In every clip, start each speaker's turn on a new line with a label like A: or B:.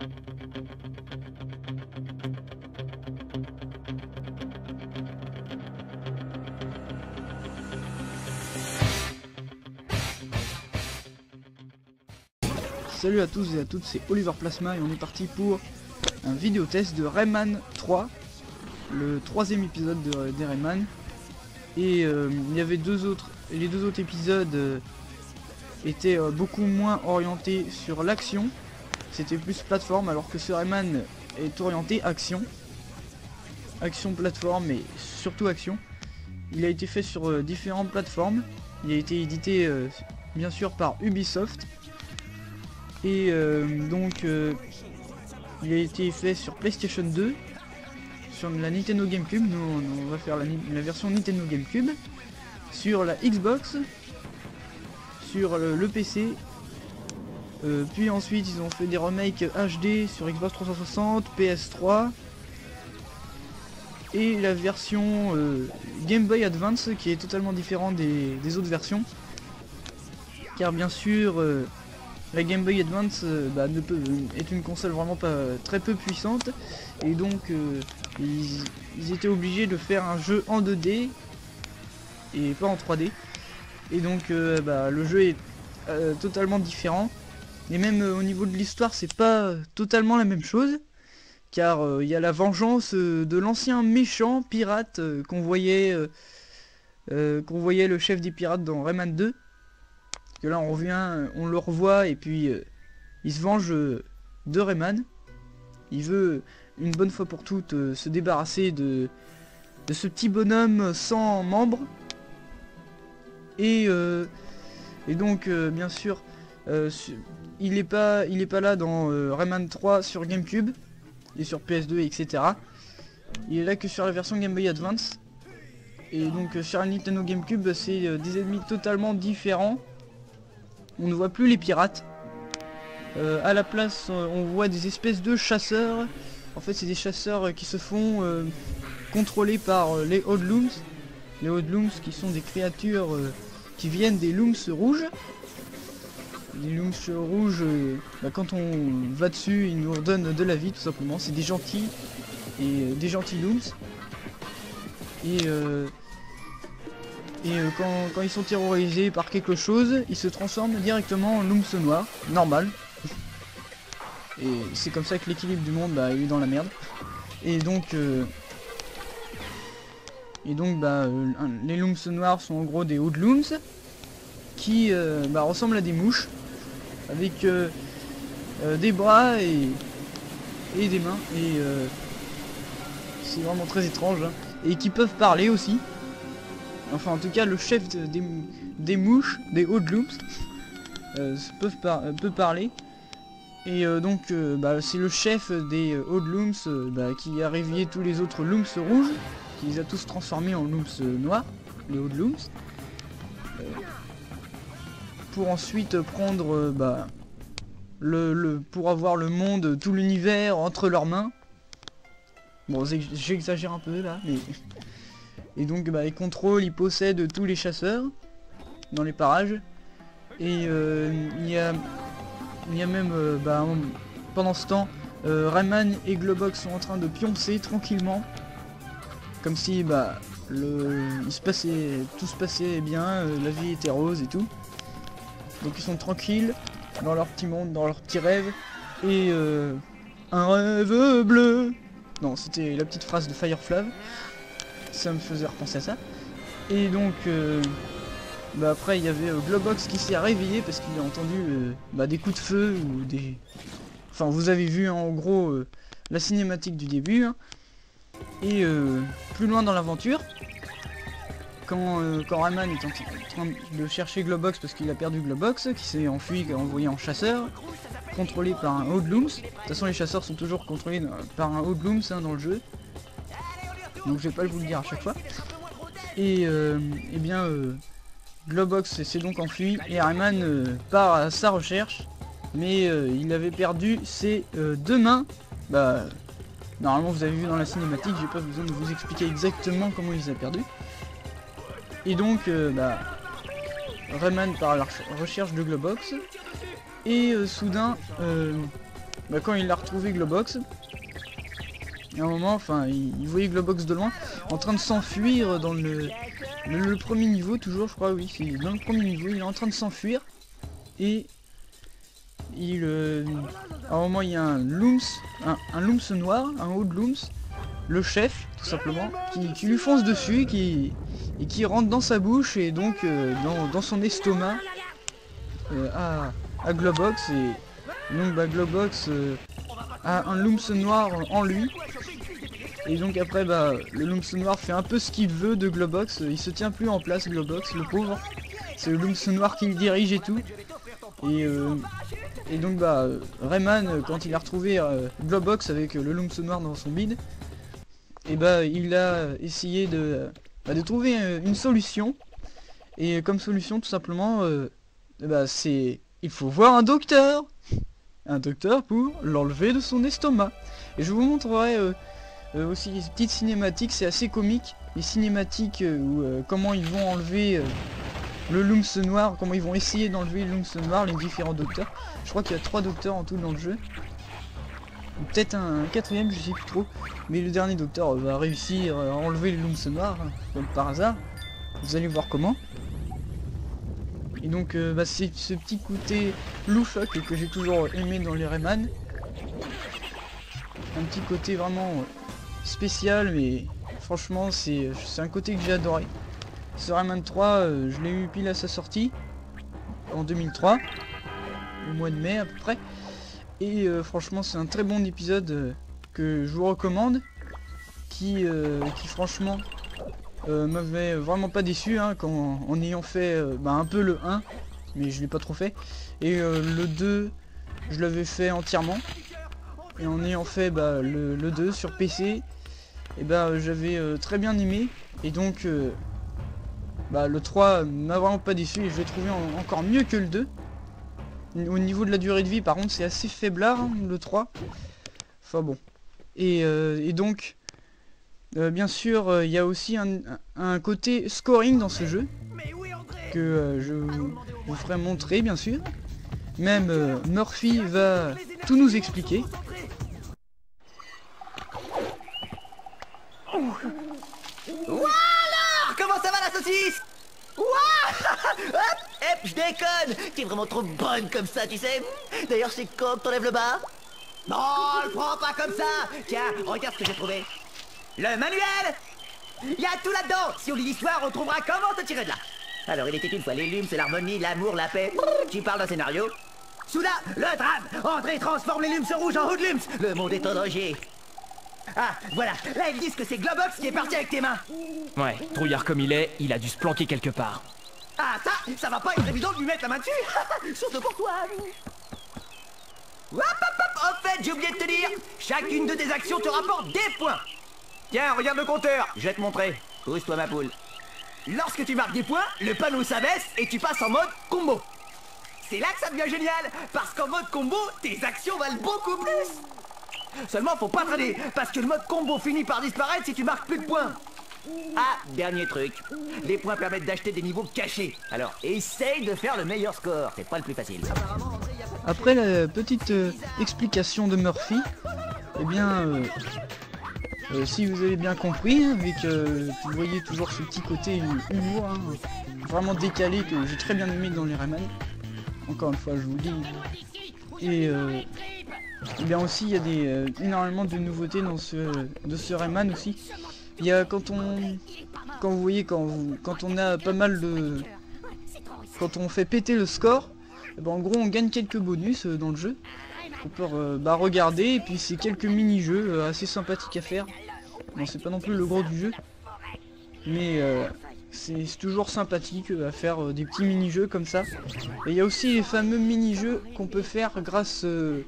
A: Salut à tous et à toutes, c'est Oliver Plasma et on est parti pour un vidéo test de Rayman 3, le troisième épisode des Rayman. Et il y avait les deux autres épisodes étaient beaucoup moins orientés sur l'action, c'était plus plateforme, alors que ce Rayman est orienté action. Action plateforme et surtout action. Il a été fait sur différentes plateformes, il a été édité bien sûr par Ubisoft. Et donc il a été fait sur PlayStation 2, sur la Nintendo GameCube, nous on va faire la version Nintendo GameCube, sur la Xbox, sur le PC, puis ensuite ils ont fait des remakes HD sur Xbox 360, PS3, et la version Game Boy Advance qui est totalement différente des autres versions, car bien sûr la Game Boy Advance est une console vraiment très peu puissante, et donc ils étaient obligés de faire un jeu en 2D et pas en 3D, et donc le jeu est totalement différent, et même au niveau de l'histoire c'est pas totalement la même chose, car il y a la vengeance de l'ancien méchant pirate qu'on voyait le chef des pirates dans Rayman 2. Que là on le revoit et puis il se venge de Rayman. Il veut une bonne fois pour toutes se débarrasser de ce petit bonhomme sans membres. Et donc bien sûr il est pas là dans Rayman 3 sur GameCube et sur PS2 etc. Il est là que sur la version Game Boy Advance. Et donc sur la Nintendo GameCube c'est des ennemis totalement différents. On ne voit plus les pirates. À la place, on voit des espèces de chasseurs. En fait, c'est des chasseurs qui se font contrôler par les Hoodlums. Les Hoodlums qui sont des créatures qui viennent des Looms rouges. Les Looms rouges, quand on va dessus, ils nous redonnent de la vie, tout simplement. C'est des gentils et des gentils Looms. Et quand ils sont terrorisés par quelque chose, ils se transforment directement en Looms noir, normal. Et c'est comme ça que l'équilibre du monde il est dans la merde. Et donc les Looms noirs sont en gros des Hoodlums qui ressemblent à des mouches avec des bras et des mains. Et c'est vraiment très étrange, hein. Et qui peuvent parler aussi. Enfin en tout cas le chef des mouches, des Hoodlums, peut parler. Et c'est le chef des Hoodlums qui a réveillé tous les autres Looms rouges, qui les a tous transformés en Looms noirs, les Hoodlums, pour ensuite prendre pour avoir le monde, tout l'univers entre leurs mains. Bon j'exagère un peu là, mais... Et donc ils contrôlent, ils possèdent tous les chasseurs dans les parages. Et il y a même pendant ce temps Rayman et Globox sont en train de pioncer tranquillement, comme si tout se passait bien, la vie était rose et tout. Donc ils sont tranquilles dans leur petit monde, dans leur petit rêve. Et un rêve bleu. Non, c'était la petite phrase de Fire Flav. Ça me faisait repenser à ça. Et donc après il y avait Globox qui s'est réveillé parce qu'il a entendu des coups de feu ou des... Enfin vous avez vu en gros la cinématique du début, hein. Et plus loin dans l'aventure, quand Rayman est en train de chercher Globox parce qu'il a perdu Globox, qui s'est enfui, envoyé en chasseur, contrôlé par un Hoodlums. De toute façon les chasseurs sont toujours contrôlés par un Hoodlums, hein, dans le jeu. Donc je vais pas vous le dire à chaque fois. Et Globox s'est donc enfui et Rayman part à sa recherche. Mais il avait perdu ses deux mains. Normalement vous avez vu dans la cinématique, j'ai pas besoin de vous expliquer exactement comment il les a perdus. Et donc Rayman part à la recherche de Globox. Et soudain bah, quand il a retrouvé Globox, à un moment, enfin, il voyait Globox de loin, en train de s'enfuir dans le premier niveau, toujours, je crois, oui, c'est dans le premier niveau, il est en train de s'enfuir, et à un moment, il y a un Looms noir, un haut de Looms, le chef, tout simplement, qui lui fonce dessus, et qui rentre dans sa bouche, et donc dans son estomac, à Globox, et donc bah, Globox a un Looms noir en lui. Et donc après bah le Looms noir fait un peu ce qu'il veut de Globox, il se tient plus en place Globox, le pauvre. C'est le Looms noir qui le dirige et tout. Et donc bah Rayman, quand il a retrouvé Globox avec le Looms noir dans son bide, et bah il a essayé de trouver une solution. Et comme solution tout simplement bah c'est il faut voir un docteur pour l'enlever de son estomac. Et je vous montrerai aussi les petites cinématiques, c'est assez comique, les cinématiques où comment ils vont enlever le Looms noir, comment ils vont essayer d'enlever le Looms noir, les différents docteurs. Je crois qu'il y a 3 docteurs en tout dans le jeu, ou peut-être un 4ème, je sais plus trop, mais le dernier docteur va réussir à enlever le Looms noir, comme par hasard, vous allez voir comment. Et donc bah, c'est ce petit côté loufoque que j'ai toujours aimé dans les Rayman, un petit côté vraiment spécial, mais franchement c'est un côté que j'ai adoré. Ce Rayman 3, je l'ai eu pile à sa sortie en 2003, au mois de mai à peu près, et franchement c'est un très bon épisode que je vous recommande, qui franchement m'avait vraiment pas déçu, hein, en ayant fait bah, un peu le 1, mais je l'ai pas trop fait, et le 2 je l'avais fait entièrement, et en ayant fait bah, le 2 sur PC, et bah j'avais très bien aimé, et donc bah, le 3 m'a vraiment pas déçu, et je l'ai trouvé encore mieux que le 2. Au niveau de la durée de vie par contre c'est assez faiblard, hein, le 3, enfin bon, et donc bien sûr il y a aussi un côté scoring dans ce jeu que je vous ferai montrer bien sûr. Même Murphy va tout nous expliquer.
B: Voilà. Comment ça va la saucisse? Hop, je déconne. T'es vraiment trop bonne comme ça, tu sais. D'ailleurs, c'est quand que t'enlèves le bas? Non, le prends pas comme ça. Tiens, regarde ce que j'ai trouvé. Le manuel. Il y a tout là-dedans. Si on lit l'histoire, on trouvera comment te tirer de là. Alors, il était une fois les lumes, c'est l'harmonie, l'amour, la paix. Tu parles d'un scénario. Soudain, le drame. André transforme les lumes rouges en hoodlums. Le monde est en danger. Ah, voilà. Là, ils disent que c'est Globox qui est parti avec tes mains.
C: Ouais, trouillard comme il est, il a dû se planquer quelque part.
B: Ah, ça va pas être évident de lui mettre la main dessus. Surtout pour toi. Hop, hop, hop. En fait, j'ai oublié de te dire, chacune de tes actions te rapporte des points. Tiens, regarde le compteur. Je vais te montrer. Pousse-toi, ma poule. Lorsque tu marques des points, le panneau s'abaisse et tu passes en mode combo. C'est là que ça devient génial, parce qu'en mode combo, tes actions valent beaucoup plus. Seulement, faut pas traîner, parce que le mode combo finit par disparaître si tu marques plus de points. Ah, dernier truc, les points permettent d'acheter des niveaux cachés. Alors, essaye de faire le meilleur score, c'est pas le plus facile.
A: Après la petite explication de Murphy, eh bien, si vous avez bien compris, hein, vu que vous voyez toujours ce petit côté humour, hein, vraiment décalé, que j'ai très bien aimé dans les Rayman. Encore une fois, je vous le dis. Et bien aussi, il y a énormément de nouveautés dans ce Rayman aussi. Il y a quand vous voyez quand on a pas mal de, quand on fait péter le score, eh ben, en gros on gagne quelques bonus dans le jeu. On peut regarder, et puis c'est quelques mini-jeux assez sympathiques à faire. Bon, c'est pas non plus le gros du jeu, mais c'est toujours sympathique à faire des petits mini-jeux comme ça. Et il y a aussi les fameux mini-jeux qu'on peut faire grâce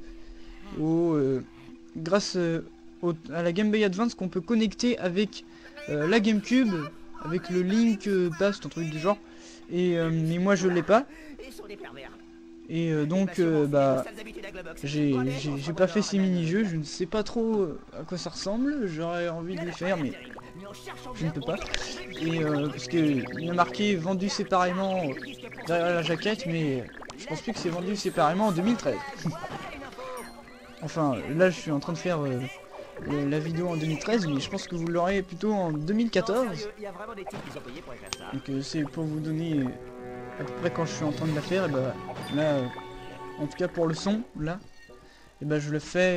A: à la Game Boy Advance, qu'on peut connecter avec la GameCube, avec le Link Pass, un truc du genre. Mais moi je l'ai pas. Et donc j'ai pas fait ces mini-jeux, je ne sais pas trop à quoi ça ressemble, j'aurais envie de les faire mais je ne peux pas. Et parce que il y a marqué vendu séparément derrière la jaquette, mais je pense plus que c'est vendu séparément en 2013. Enfin, là je suis en train de faire la vidéo en 2013, mais je pense que vous l'aurez plutôt en 2014. Donc c'est pour vous donner à peu près quand je suis en train de la faire. Et bah là, en tout cas pour le son, là, et bah je le fais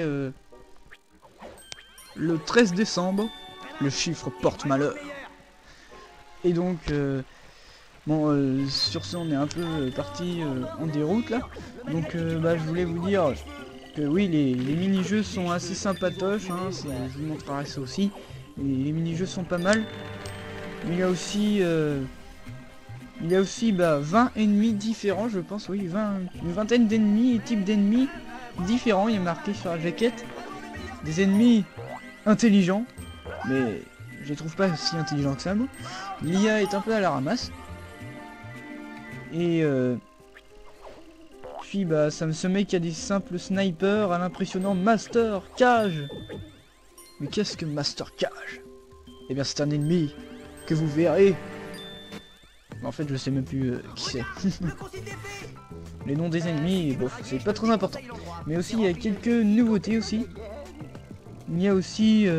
A: le 13 décembre. Le chiffre porte malheur. Et donc, bon, sur ce, on est un peu parti en déroute là. Donc, bah, je voulais vous dire que oui, les mini-jeux sont assez sympatoches. Hein, je vous montrerai ça aussi. Les mini-jeux sont pas mal. Mais il y a aussi, bah, 20 ennemis différents, je pense. Oui, une vingtaine d'ennemis et types d'ennemis différents. Il y a marqué sur la jaquette. Des ennemis intelligents. Mais je les trouve pas si intelligents que ça, moi. L'IA est un peu à la ramasse. Et puis bah ce mec a des simples snipers à l'impressionnant Master Cage. Mais qu'est-ce que Master Cage? Eh bien c'est un ennemi que vous verrez. En fait je sais même plus qui c'est. Les noms des ennemis, bon, c'est pas trop important. Mais aussi il y a quelques nouveautés aussi. Il y a aussi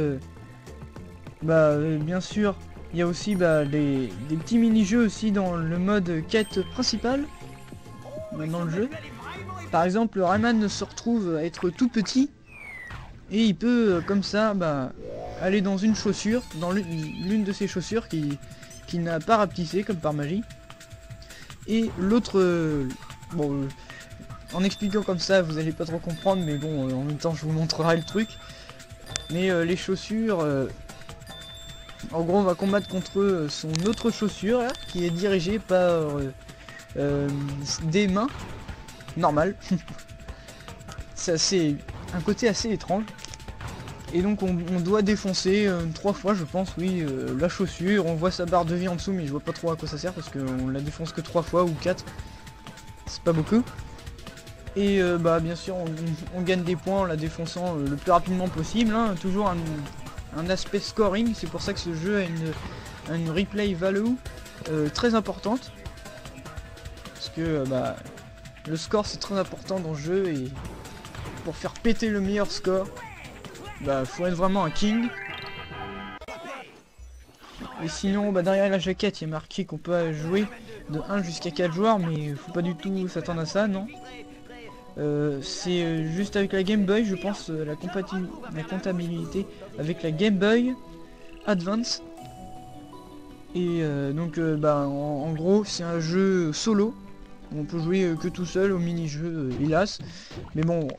A: bien sûr, il y a aussi des petits mini-jeux aussi dans le mode quête principale dans le jeu. Par exemple, Rayman se retrouve à être tout petit et il peut comme ça aller dans une chaussure, dans l'une de ses chaussures qui n'a pas rapetissé comme par magie. Et l'autre, bon, en expliquant comme ça, vous allez pas trop comprendre, mais bon, en même temps, je vous montrerai le truc. Mais les chaussures, en gros, on va combattre contre son autre chaussure là, qui est dirigée par des mains normales. C'est un côté assez étrange. Et donc on doit défoncer 3 fois, je pense, oui, la chaussure. On voit sa barre de vie en dessous, mais je vois pas trop à quoi ça sert parce qu'on la défonce que 3 fois ou 4. C'est pas beaucoup. Et bien sûr, on gagne des points en la défonçant le plus rapidement possible. Hein. Toujours un aspect scoring, c'est pour ça que ce jeu a une replay value très importante. Parce que le score c'est très important dans le jeu et pour faire péter le meilleur score, faut être vraiment un king. Et sinon derrière la jaquette il y a marqué qu'on peut jouer de 1 jusqu'à 4 joueurs, mais faut pas du tout s'attendre à ça, non. C'est juste avec la Game Boy, je pense, la comptabilité avec la Game Boy Advance. Et donc en gros c'est un jeu solo. On peut jouer que tout seul au mini-jeu, hélas. Mais bon,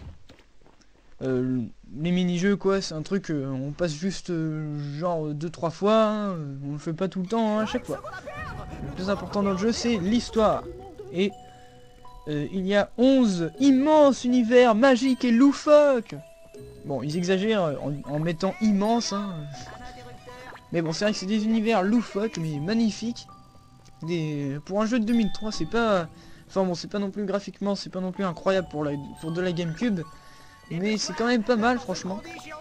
A: les mini-jeux quoi, c'est un truc, on passe juste genre 2-3 fois, hein, on le fait pas tout le temps, hein, à chaque fois. Le plus important dans le jeu c'est l'histoire. Et il y a 11 immenses univers magiques et loufoques. Bon, ils exagèrent en mettant immense, hein. Mais bon, c'est vrai que c'est des univers loufoques, mais magnifiques. Pour un jeu de 2003, c'est pas... Enfin bon, c'est pas non plus graphiquement, c'est pas non plus incroyable pour de la GameCube. Mais c'est quand même pas mal, franchement.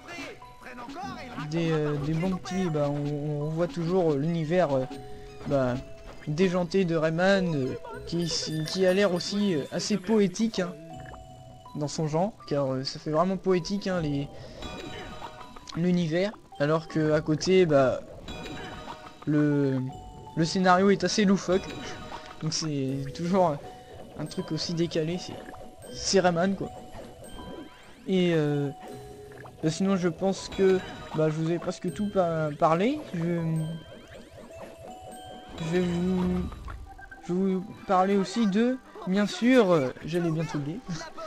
A: Des bons petits... on voit toujours l'univers déjanté de Rayman, qui a l'air aussi assez poétique, hein, dans son genre, car ça fait vraiment poétique, hein, l'univers, alors que à côté le scénario est assez loufoque, donc c'est toujours un truc aussi décalé, c'est Rayman quoi. Et sinon je pense que je vous ai presque tout parlé. Je vais vous parler aussi de, bien sûr, j'allais bientôt oublier,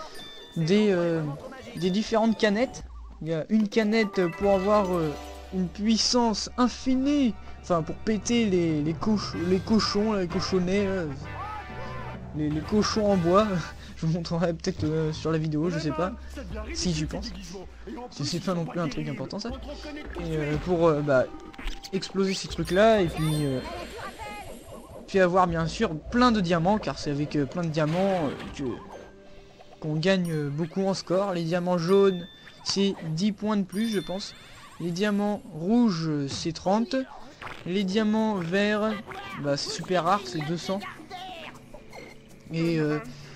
A: des différentes canettes. Il y a une canette pour avoir une puissance infinie, enfin pour péter les cochons, les cochonnets, les cochons en bois. Je vous montrerai peut-être sur la vidéo, je sais pas, si j'y pense. C'est pas non plus un truc important ça. Et pour exploser ces trucs là, et puis avoir bien sûr plein de diamants, car c'est avec plein de diamants qu'on gagne beaucoup en score. Les diamants jaunes c'est 10 points de plus je pense. Les diamants rouges c'est 30. Les diamants verts c'est super rare, c'est 200. Et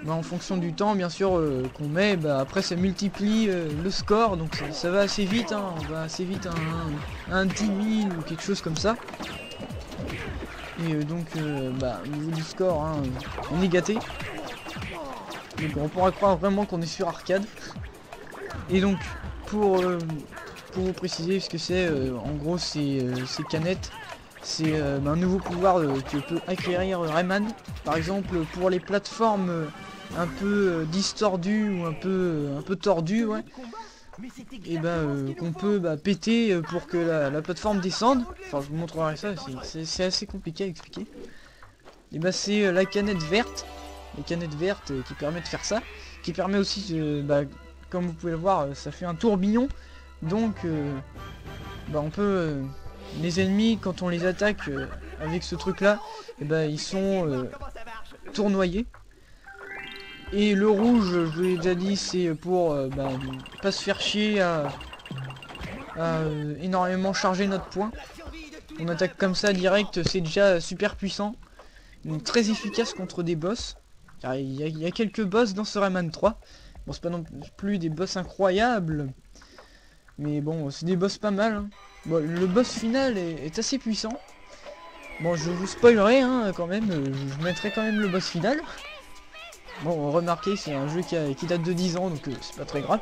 A: bah, en fonction du temps bien sûr qu'on met, bah, après ça multiplie le score, donc ça va assez vite, hein, on va assez vite à un 10 000 ou quelque chose comme ça. Et donc bah, au niveau du score, hein, on est gâté. Donc on pourra croire vraiment qu'on est sur arcade. Et donc pour vous préciser ce que c'est, en gros c'est canettes. C'est un nouveau pouvoir que peut acquérir Rayman. Par exemple pour les plateformes un peu distordues ou un peu tordues, ouais. Et qu'on peut péter pour que la plateforme descende. Enfin je vous montrerai ça, c'est assez compliqué à expliquer. Et c'est la canette verte. Les canettes vertes qui permet de faire ça. Qui permet aussi, comme vous pouvez le voir, ça fait un tourbillon. Donc on peut... les ennemis quand on les attaque avec ce truc là, ils sont tournoyés. Et le rouge, je vous l'ai déjà dit, c'est pour pas se faire chier à énormément charger notre point. On attaque comme ça direct, c'est déjà super puissant. Donc très efficace contre des boss. Car il y a quelques boss dans ce Rayman 3. Bon, c'est pas non plus des boss incroyables. Mais bon, c'est des boss pas mal, hein. Bon, le boss final est assez puissant. Bon, je vous spoilerai, hein, quand même. Je mettrai quand même le boss final. Bon, remarquez, c'est un jeu qui date de 10 ans, donc c'est pas très grave.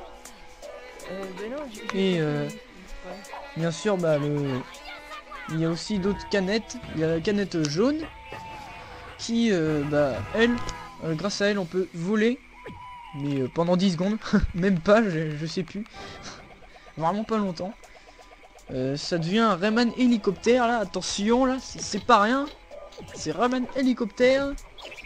A: Et bien sûr, il y a aussi d'autres canettes. Il y a la canette jaune qui, elle, grâce à elle, on peut voler. Mais pendant 10 secondes, même pas, je sais plus. Vraiment pas longtemps. Ça devient un Rayman hélicoptère là, attention là, c'est pas rien. C'est Rayman hélicoptère.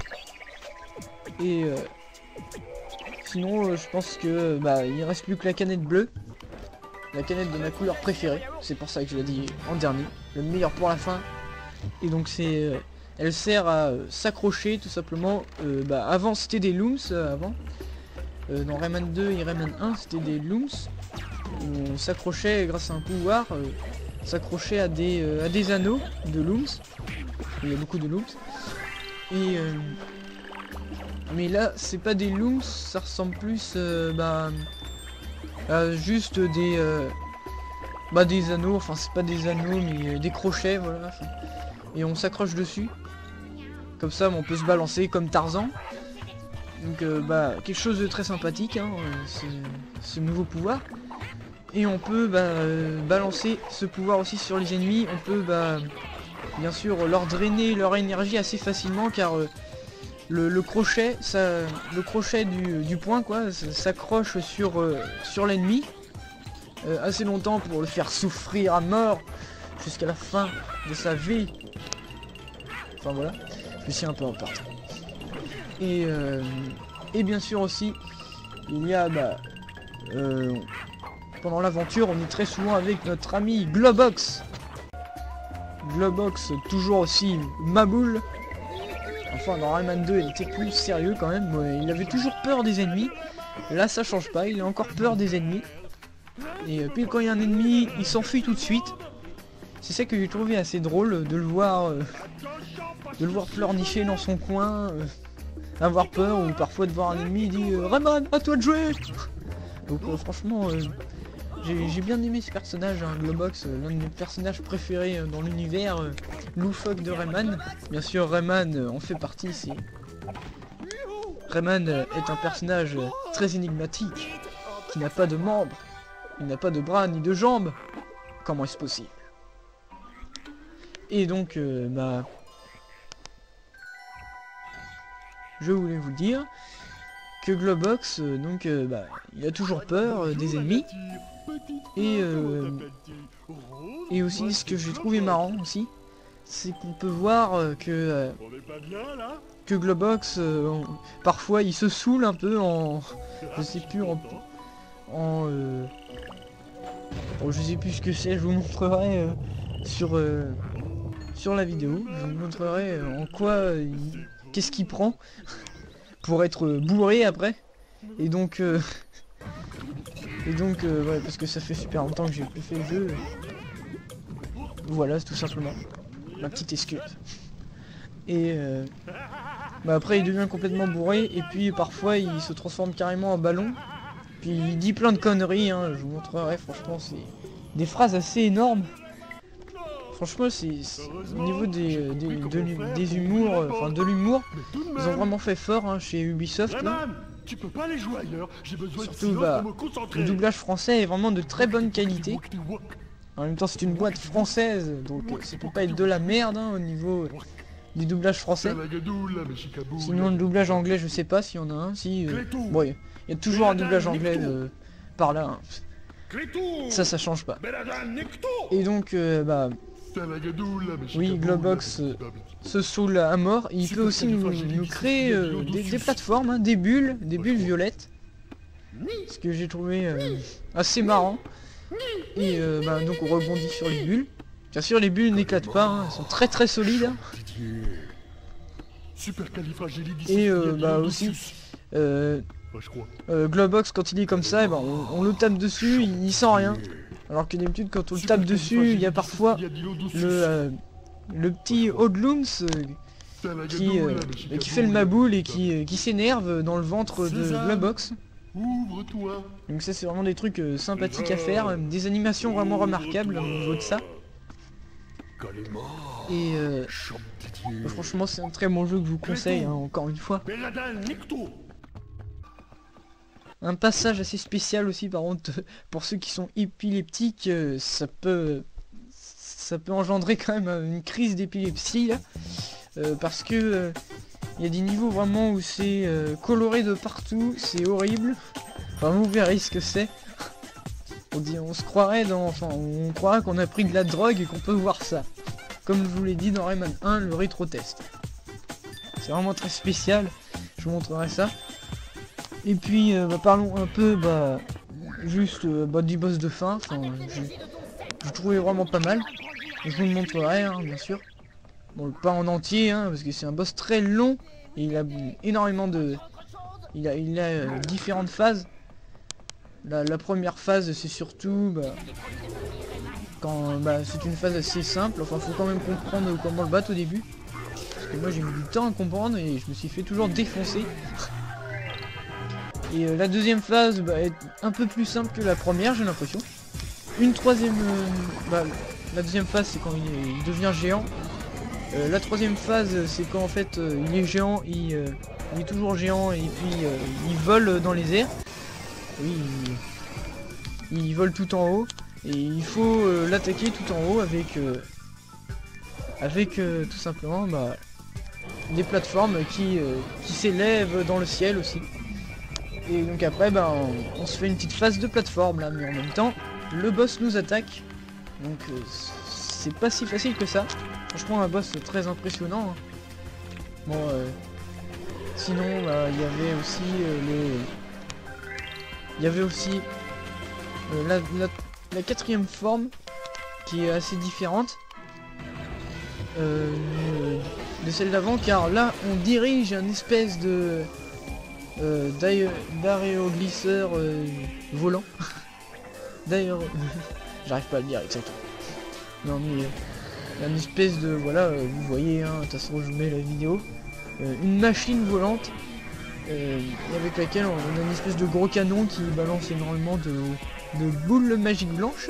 A: Et sinon je pense que il reste plus que la canette bleue. La canette de ma couleur préférée. C'est pour ça que je l'ai dit en dernier. Le meilleur pour la fin. Et donc elle sert à s'accrocher tout simplement. Avant c'était des looms avant. Dans Rayman 2 et Rayman 1 c'était des looms. On s'accrochait grâce à un pouvoir, s'accrochait à des anneaux de looms. Il y a beaucoup de looms. Et mais là c'est pas des looms, ça ressemble plus à juste des anneaux, enfin c'est pas des anneaux mais des crochets, voilà. Et on s'accroche dessus. Comme ça on peut se balancer comme Tarzan. Donc quelque chose de très sympathique, hein, ce nouveau pouvoir. Et on peut balancer ce pouvoir aussi sur les ennemis. On peut bien sûr leur drainer leur énergie assez facilement, car le crochet, le crochet du poing quoi, s'accroche sur l'ennemi assez longtemps pour le faire souffrir à mort jusqu'à la fin de sa vie. Enfin voilà, je suis un peu en retard. Et bien sûr aussi, il y a pendant l'aventure, on est très souvent avec notre ami Globox. Globox, toujours aussi maboule. Enfin, dans Rayman 2, il était plus sérieux quand même. Il avait toujours peur des ennemis. Là, ça change pas. Il a encore peur des ennemis. Et puis quand il y a un ennemi, il s'enfuit tout de suite. C'est ça que j'ai trouvé assez drôle de le voir pleurnicher dans son coin, avoir peur, ou parfois de voir un ennemi, il dit Rayman, à toi de jouer. Donc franchement, j'ai bien aimé ce personnage, hein, Globox, l'un de mes personnages préférés dans l'univers loufoque de Rayman. Bien sûr, Rayman en fait partie. Rayman est un personnage très énigmatique, qui n'a pas de membres, il n'a pas de bras ni de jambes. Comment est-ce possible? Et donc, je voulais vous dire que Globox, il a toujours peur des ennemis. Et aussi, ce que j'ai trouvé marrant aussi, c'est qu'on peut voir que Globox, parfois, il se saoule un peu je sais plus, je sais plus ce que c'est, je vous montrerai sur la vidéo, je vous montrerai en quoi, qu'est-ce qu'il prend pour être bourré après. Et donc, ouais, parce que ça fait super longtemps que j'ai plus fait le jeu. Voilà, c'est tout simplement ma petite excuse. Et Bah après il devient complètement bourré et puis parfois il se transforme carrément en ballon. Puis il dit plein de conneries, hein, je vous montrerai, franchement c'est des phrases assez énormes. Franchement c'est au niveau des humours, enfin de l'humour, ils ont vraiment fait fort hein, chez Ubisoft là.
D: Tu peux pas aller jouer ailleurs, j'ai besoin de
A: Surtout
D: silence
A: bah,
D: pour me concentrer.
A: le doublage français est vraiment de très bonne qualité. En même temps c'est une boîte française, donc ça peut pas être de la merde hein, au niveau du doublage français. Sinon le doublage anglais je sais pas s'il y en a un, si... bon, il y a toujours un doublage anglais par là, hein. Ça change pas. Et donc bah... oui, Globox se saoule à mort. Il peut aussi nous créer des plateformes, hein, des bulles violettes. Ce que j'ai trouvé assez marrant. Et bah, donc on rebondit sur les bulles. Bien sûr les bulles n'éclatent pas, hein, elles sont très solides. Hein. Et bah aussi Globox quand il est comme ça, bah, on le tape dessus, il sent rien. Alors que d'habitude quand on le tape dessus, il y a parfois le petit Odlums qui fait le maboule et qui s'énerve dans le ventre de Globox. Donc ça c'est vraiment des trucs sympathiques à faire, des animations vraiment remarquables au niveau de ça. Et franchement c'est un très bon jeu que je vous conseille hein, encore une fois. Un passage assez spécial aussi par contre pour ceux qui sont épileptiques, ça peut engendrer quand même une crise d'épilepsie parce que il y a des niveaux vraiment où c'est coloré de partout, c'est horrible. Enfin vous verrez ce que c'est. On se croirait on croirait qu'on a pris de la drogue et qu'on peut voir ça. Comme je vous l'ai dit dans Rayman 1, le rétro test. C'est vraiment très spécial, je vous montrerai ça. Et puis bah, parlons un peu juste du boss de fin, je trouvais vraiment pas mal. Je vous le montrerai hein, bien sûr. Bon pas en entier hein, parce que c'est un boss très long et il a énormément de... Il a différentes phases. La première phase c'est surtout c'est une phase assez simple, enfin faut quand même comprendre comment le battre au début. Parce que moi j'ai mis du temps à comprendre et je me suis fait toujours défoncer. Et la deuxième phase est un peu plus simple que la première j'ai l'impression. Une troisième... la deuxième phase c'est quand il devient géant. La troisième phase c'est quand en fait il est géant, il est toujours géant et puis il vole dans les airs. Oui, il vole tout en haut et il faut l'attaquer tout en haut avec tout simplement des plateformes qui s'élèvent dans le ciel aussi. Et donc après on se fait une petite phase de plateforme là, mais en même temps le boss nous attaque. Donc c'est pas si facile que ça. Franchement un boss très impressionnant. Hein. Bon sinon il y avait aussi la quatrième forme qui est assez différente de celle d'avant, car là on dirige un espèce de d'aéroglisseur volant. D'ailleurs j'arrive pas à le dire exactement. Non mais une espèce de vous voyez hein, de toute façon je vous mets la vidéo, une machine volante avec laquelle on a une espèce de gros canon qui balance énormément de boules magiques blanches.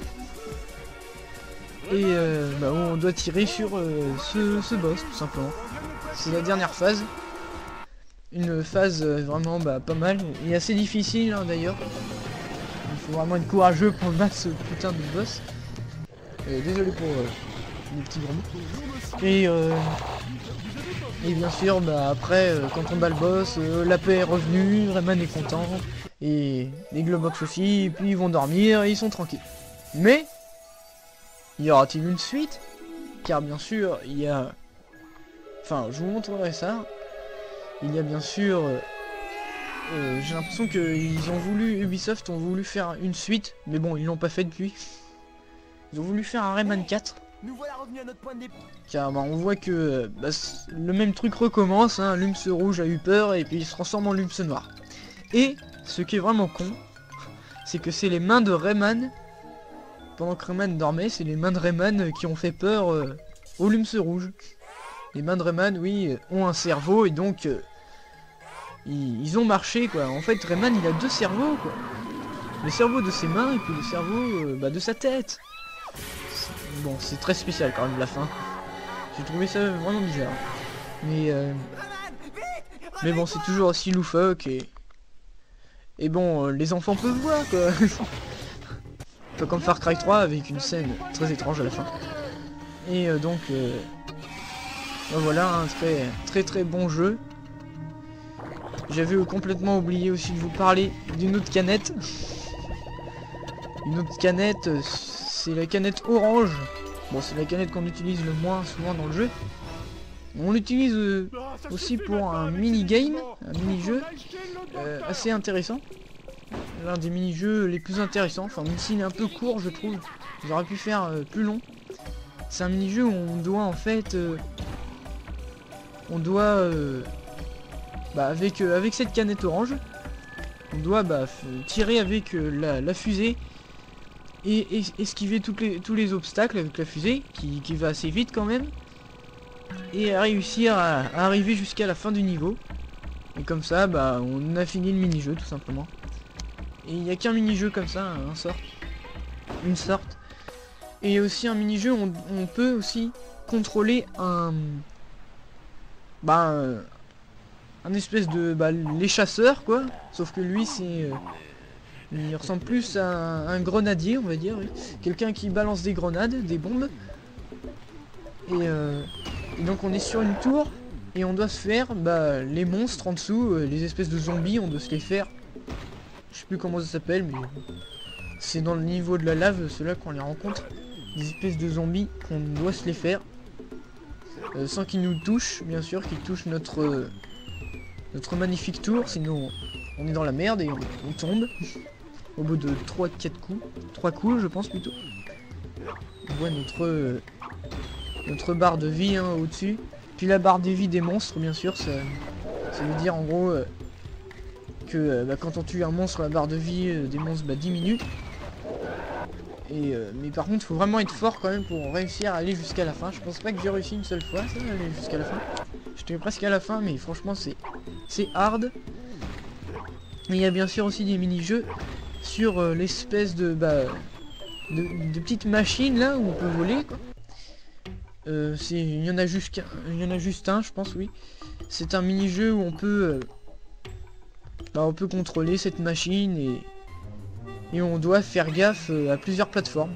A: Et on doit tirer sur ce boss tout simplement. C'est la dernière phase. Une phase vraiment pas mal et assez difficile hein, d'ailleurs. Il faut vraiment être courageux pour battre ce putain de boss. Désolé pour les petits gros mots. Et bien sûr après quand on bat le boss, la paix est revenue, Rayman est content. Et les Globox aussi, et puis ils vont dormir et ils sont tranquilles. Mais y aura-t-il une suite? Car bien sûr il y a... Enfin je vous montrerai ça. Il y a bien sûr... j'ai l'impression que Ubisoft ont voulu faire une suite, mais bon ils l'ont pas fait depuis. Ils ont voulu faire un Rayman 4.
B: Nous voilà revenus à notre point de départ.
A: Car on voit que le même truc recommence, hein, Lumps rouge a eu peur et puis il se transforme en Lumps noir. Et ce qui est vraiment con, c'est que c'est les mains de Rayman, pendant que Rayman dormait, c'est les mains de Rayman qui ont fait peur au Lumps rouge. Les mains de Rayman, oui, ont un cerveau et donc ils ont marché quoi. En fait, Rayman il a deux cerveaux quoi. Le cerveau de ses mains et puis le cerveau de sa tête. Bon, c'est très spécial quand même la fin. J'ai trouvé ça vraiment bizarre. Mais bon, c'est toujours aussi loufoque et bon, les enfants peuvent voir quoi. Un peu comme Far Cry 3 avec une scène très étrange à la fin. Et donc voilà, un très bon jeu. J'avais complètement oublié aussi de vous parler d'une autre canette. Une autre canette, c'est la canette orange. Bon, c'est la canette qu'on utilise le moins souvent dans le jeu. On l'utilise aussi pour un mini-game, un mini-jeu assez intéressant. L'un des mini-jeux les plus intéressants, enfin même s'il est un peu court je trouve. J'aurais pu faire plus long. C'est un mini-jeu où on doit en fait... avec cette canette orange, on doit tirer avec la fusée et esquiver tous les obstacles avec la fusée qui va assez vite quand même et à réussir à arriver jusqu'à la fin du niveau. Et comme ça on a fini le mini-jeu tout simplement. Et il n'y a qu'un mini-jeu comme ça, une sorte. Et aussi un mini-jeu où on peut aussi contrôler un espèce de les chasseurs quoi, sauf que lui il ressemble plus à un grenadier on va dire, oui. Quelqu'un qui balance des grenades, des bombes et donc on est sur une tour et on doit se faire les monstres en dessous, les espèces de zombies, on doit se les faire, je sais plus comment ça s'appelle mais c'est dans le niveau de la lave ceux-là qu'on les rencontre, des espèces de zombies qu'on doit se les faire sans qu'ils nous touchent bien sûr, qu'ils touchent notre magnifique tour, sinon on est dans la merde et on tombe au bout de 3-4 coups, 3 coups je pense plutôt. On voit notre barre de vie au-dessus, puis la barre de vie des monstres bien sûr, ça veut dire en gros que quand on tue un monstre la barre de vie des monstres diminue. Mais par contre faut vraiment être fort quand même pour réussir à aller jusqu'à la fin. Je pense pas que j'ai réussi une seule fois ça, aller jusqu'à la fin. J'étais presque à la fin mais franchement c'est hard. Et il y a bien sûr aussi des mini-jeux sur l'espèce de petites machines là où on peut voler quoi. Il y en a juste un je pense, oui. C'est un mini-jeu où on peut contrôler cette machine et on doit faire gaffe à plusieurs plateformes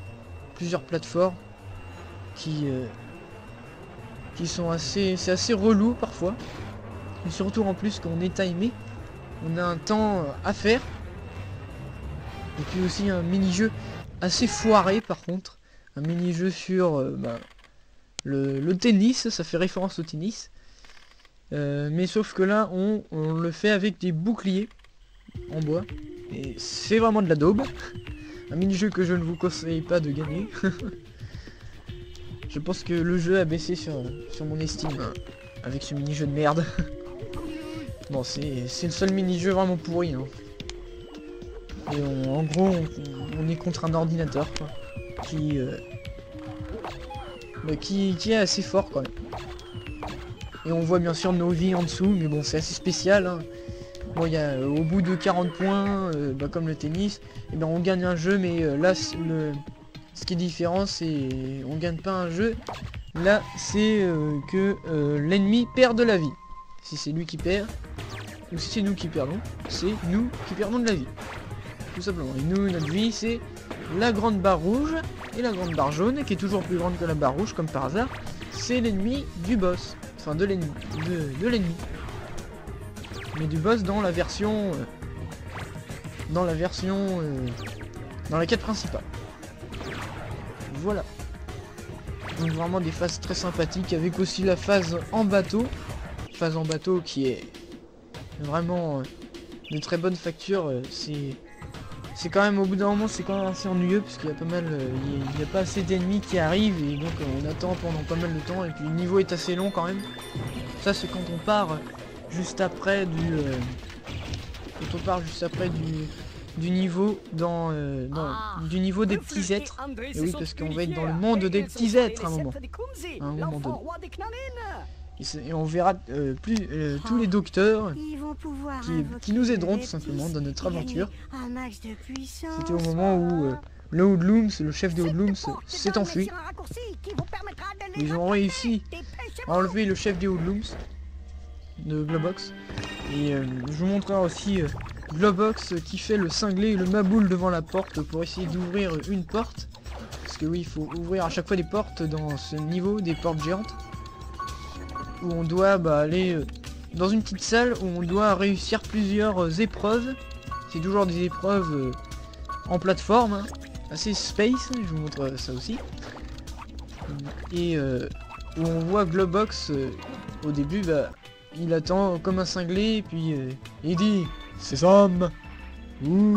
A: qui sont c'est assez relou parfois, et surtout en plus qu'on est timé, on a un temps à faire. Et puis aussi un mini-jeu assez foiré par contre, un mini-jeu sur le tennis, ça fait référence au tennis, mais sauf que là on le fait avec des boucliers en bois. Et c'est vraiment de la daube. Un mini-jeu que je ne vous conseille pas de gagner. Je pense que le jeu a baissé sur mon estime avec ce mini-jeu de merde. Bon, c'est le seul mini-jeu vraiment pourri. Et en gros, on est contre un ordinateur quoi, qui est assez fort quand même. Et on voit bien sûr nos vies en dessous, mais bon, c'est assez spécial. Bon, il y a au bout de 40 points, comme le tennis, et on gagne un jeu, mais là, ce qui est différent, c'est on gagne pas un jeu. Là, c'est que l'ennemi perd de la vie. Si c'est lui qui perd, ou si c'est nous qui perdons, c'est nous qui perdons de la vie. Tout simplement. Et nous, notre vie, c'est la grande barre rouge et la grande barre jaune, qui est toujours plus grande que la barre rouge, comme par hasard. C'est l'ennemi du boss. Enfin, de l'ennemi. De l'ennemi. Mais du boss dans la version dans la quête principale. Voilà. Donc vraiment des phases très sympathiques, avec aussi la phase en bateau qui est vraiment de très bonne facture. C'est quand même, au bout d'un moment, c'est quand même assez ennuyeux parce qu'il y a pas mal, il n'y a pas assez d'ennemis qui arrivent et donc on attend pendant pas mal de temps, et puis le niveau est assez long quand même. Ça, c'est quand on part juste après du niveau du niveau des petits êtres. Et oui, parce qu'on va être dans le monde des petits êtres à un moment donné. Et on verra tous les docteurs qui nous aideront tout simplement dans notre aventure. C'était au moment où le Hoodlums, le chef des Hoodlums, s'est enfui. Ils ont réussi à enlever le chef des Hoodlums de Globox. Et je vous montrerai aussi Globox qui fait le cinglé et le maboule devant la porte pour essayer d'ouvrir une porte. Parce que oui, il faut ouvrir à chaque fois des portes dans ce niveau, des portes géantes. Où on doit aller dans une petite salle où on doit réussir plusieurs épreuves. C'est toujours des épreuves en plateforme, hein, assez space, je vous montre ça aussi. Et où on voit Globox au début, il attend comme un cinglé, et puis il dit « Sésame, ouvre-toi !»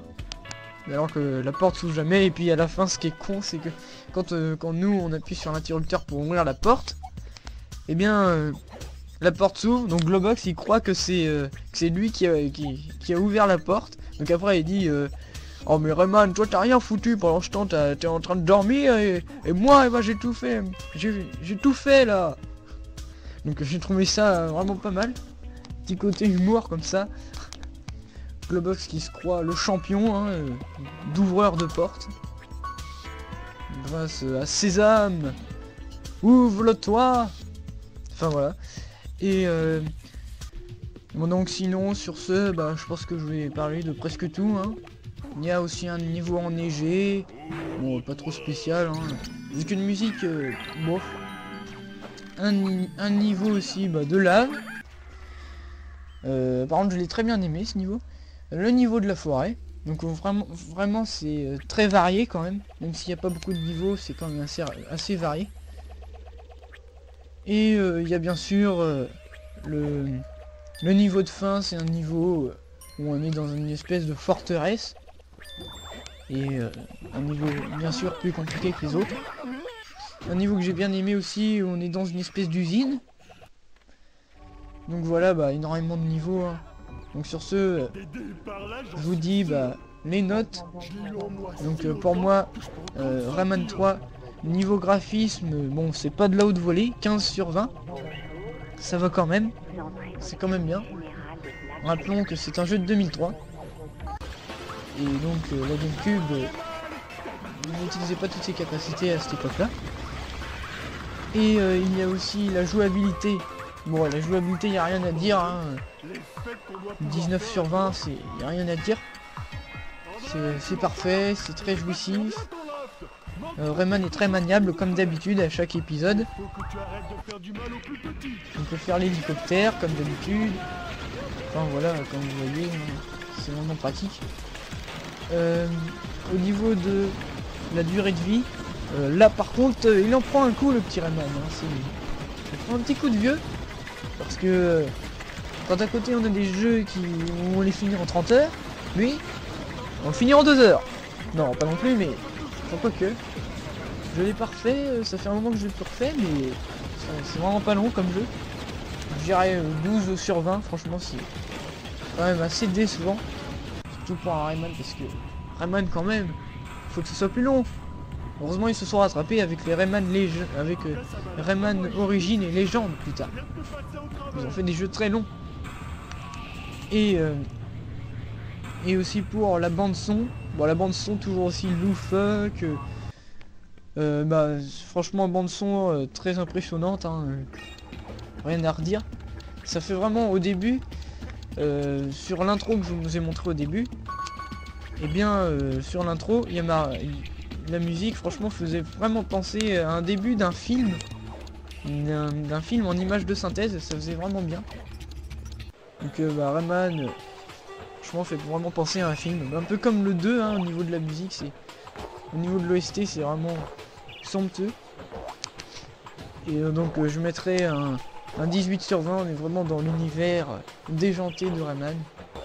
A: Alors que la porte s'ouvre jamais, et puis à la fin, ce qui est con, c'est que quand nous, on appuie sur l'interrupteur pour ouvrir la porte, eh bien, la porte s'ouvre, donc Globox, il croit que c'est lui qui a ouvert la porte. Donc après, il dit oh mais Rayman, toi t'as rien foutu pendant ce temps, t'es en train de dormir, et moi, j'ai tout fait, j'ai tout fait là. Donc j'ai trouvé ça vraiment pas mal. Petit côté humour comme ça. Globox qui se croit le champion hein, d'ouvreur de portes. Grâce à Sésame, ouvre-le-toi. Enfin voilà. Et bon, donc sinon sur ce, je pense que je vais parler de presque tout. Hein. Il y a aussi un niveau enneigé. Bon, pas trop spécial. Hein. Vu qu'une musique, bof. Un niveau aussi de lave. Par contre je l'ai très bien aimé ce niveau. Le niveau de la forêt. Donc vraiment c'est très varié quand même. Même s'il n'y a pas beaucoup de niveaux, c'est quand même assez varié. Et il y a bien sûr le niveau de fin, c'est un niveau où on est dans une espèce de forteresse. Et un niveau bien sûr plus compliqué que les autres. Un niveau que j'ai bien aimé aussi, où on est dans une espèce d'usine. Donc voilà, énormément de niveaux. Hein. Donc sur ce, je vous dis les notes. Donc pour moi, Rayman 3, niveau graphisme, bon c'est pas de la haute volée, 15 sur 20. Ça va quand même, c'est quand même bien. Rappelons que c'est un jeu de 2003. Et donc la GameCube n'utilisait pas toutes ses capacités à cette époque-là. Et il y a aussi la jouabilité. Bon, la jouabilité, il n'y a rien à dire. Hein. 19 sur 20, il n'y a rien à dire. C'est parfait, c'est très jouissif. Rayman est très maniable comme d'habitude à chaque épisode. On peut faire l'hélicoptère comme d'habitude. Enfin voilà, comme vous voyez, c'est vraiment pratique. Au niveau de la durée de vie, là par contre, il en prend un coup le petit Rayman. Hein. Il prend un petit coup de vieux. Parce que quand à côté on a des jeux qui vont les finir en 30 heures, lui, on le finit en 2 heures. Non, pas non plus, mais pourquoi que. Je l'ai pas refait, ça fait un moment que je l'ai plus refait, mais c'est vraiment pas long comme jeu. Je dirais 12 sur 20, franchement c'est quand même assez décevant. Surtout pour un Rayman, parce que Rayman quand même, faut que ce soit plus long. Heureusement ils se sont rattrapés avec les Rayman Rayman Origin et Légende plus tard. Ils ont fait des jeux très longs. Et aussi pour la bande son. Bon, la bande son toujours aussi loufoque. Franchement bande son très impressionnante. Hein, rien à redire. Ça fait vraiment au début. Sur l'intro que je vous ai montré au début. Et bien sur l'intro il y a la musique franchement faisait vraiment penser à un début d'un film. D'un film en image de synthèse, ça faisait vraiment bien. Donc Rayman, franchement fait vraiment penser à un film. Un peu comme le 2 hein, au niveau de la musique, au niveau de l'OST c'est vraiment somptueux. Et donc je mettrai un 18 sur 20, on est vraiment dans l'univers déjanté de Rayman.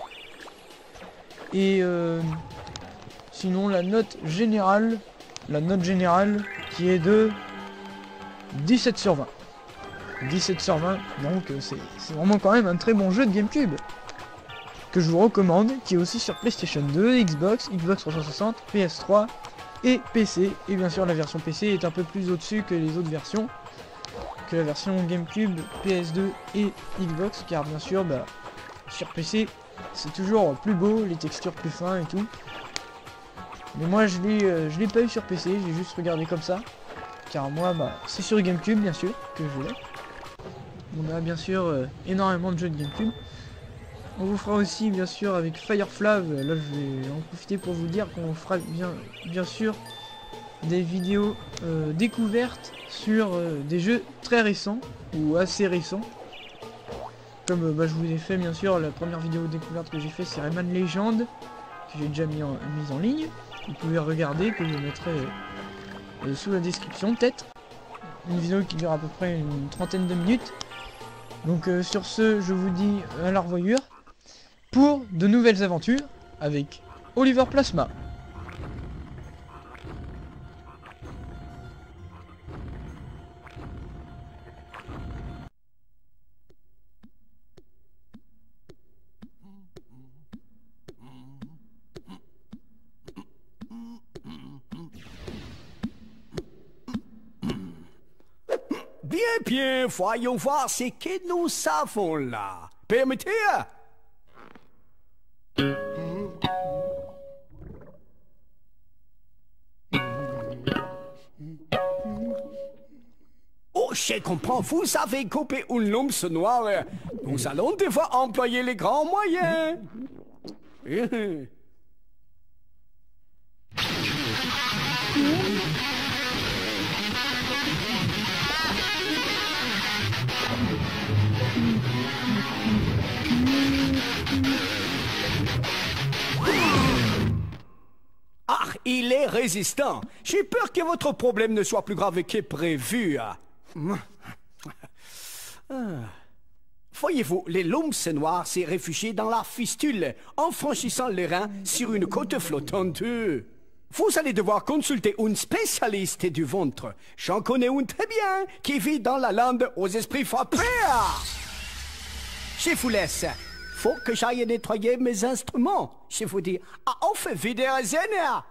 A: Et sinon la note générale qui est de 17 sur 20. 17 sur 20, donc c'est vraiment quand même un très bon jeu de GameCube. que je vous recommande, qui est aussi sur PlayStation 2, Xbox, Xbox 360, PS3 et PC. Et bien sûr la version PC est un peu plus au-dessus que les autres versions, que la version GameCube, PS2 et Xbox, car bien sûr sur PC c'est toujours plus beau, les textures plus fins et tout. Mais moi je l'ai pas eu sur PC, j'ai juste regardé comme ça, car moi c'est sur GameCube bien sûr que je l'ai. On a bien sûr énormément de jeux de GameCube. On vous fera aussi bien sûr avec Fireflav, là je vais en profiter pour vous dire qu'on fera bien sûr des vidéos découvertes sur des jeux très récents ou assez récents. Comme je vous ai fait bien sûr, la première vidéo découverte que j'ai fait c'est Rayman Legend, que j'ai déjà mis en ligne. Vous pouvez regarder, que je mettrai sous la description peut-être. Une vidéo qui dure à peu près une trentaine de minutes. Donc sur ce, je vous dis à la revoyure pour de nouvelles aventures avec Oliver Plasma.
E: Bien, voyons voir ce que nous savons là. Permettez. Oh, je comprends, vous avez coupé une lumpe noire. Nous allons devoir employer les grands moyens. Ah, il est résistant. J'ai peur que votre problème ne soit plus grave que prévu. Voyez-vous, les lumps noirs s'est réfugié dans la fistule en franchissant les reins sur une côte flottante. Vous allez devoir consulter une spécialiste du ventre. J'en connais une très bien qui vit dans la lande aux esprits frappés. Je vous laisse. Faut que j'aille nettoyer mes instruments. Je vous dis, auf Wiedersehen.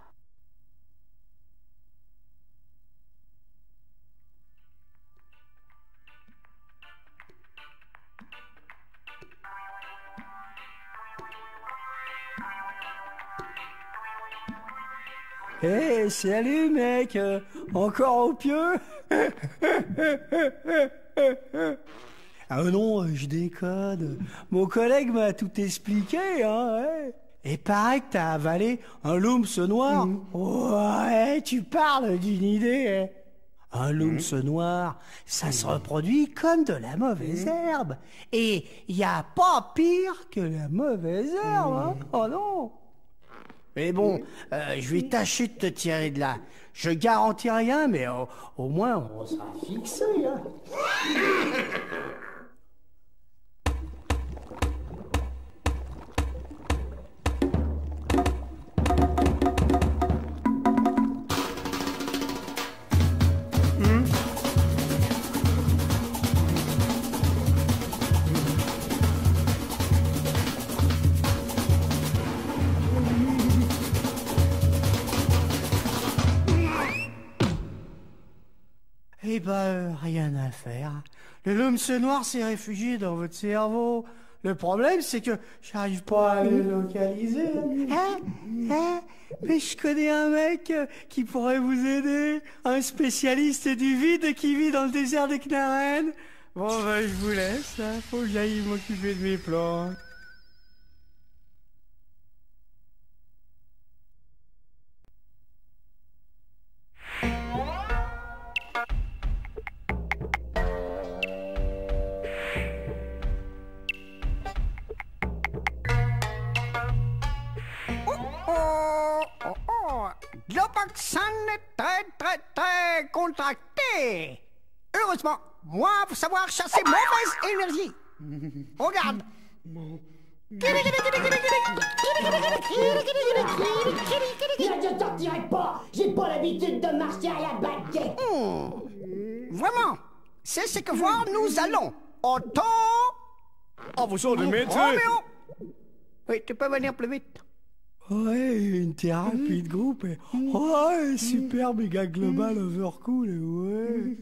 E: Hey, salut mec, encore au pieu? Ah non, je déconne. Mon collègue m'a tout expliqué, hein. Ouais. Et paraît que t'as avalé un lumps noir. Ouais, tu parles d'une idée. Un lumps noir, ça se reproduit comme de la mauvaise herbe. Et y a pas pire que la mauvaise herbe, hein. Oh non. Mais bon, je vais tâcher de te tirer de là. Je garantis rien, mais au moins on sera fixé, hein. Eh ben, rien à faire. Le lumps noir s'est réfugié dans votre cerveau. Le problème, c'est que j'arrive pas à le localiser. Mais je connais un mec qui pourrait vous aider. Un spécialiste du vide qui vit dans le désert des Knarren. Bon, ben, je vous laisse. Hein. Faut que j'aille m'occuper de mes plantes. Globaxan est très contracté. Heureusement, moi, faut savoir chasser mauvaise énergie. Regarde.
F: Je sortirai pas. J'ai pas l'habitude de marcher à la baguette.
E: Vraiment, c'est ce que voir nous allons. Autant...
C: En vous ordre, maître.
B: Oui, tu peux venir plus vite.
E: Ouais, une thérapie de groupe. Ouais, super méga global overcool. Ouais.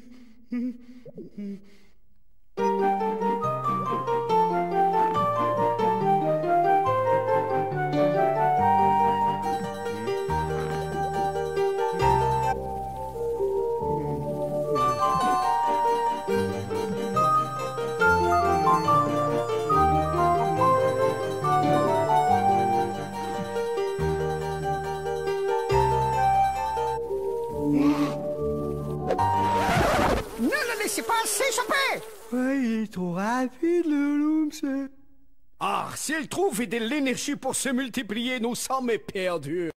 B: Ne le laissez pas s'échapper!
E: Ouais, il est trop rapide, le Looms.
G: Ah, s'il trouve de l'énergie pour se multiplier, nous sommes perdus.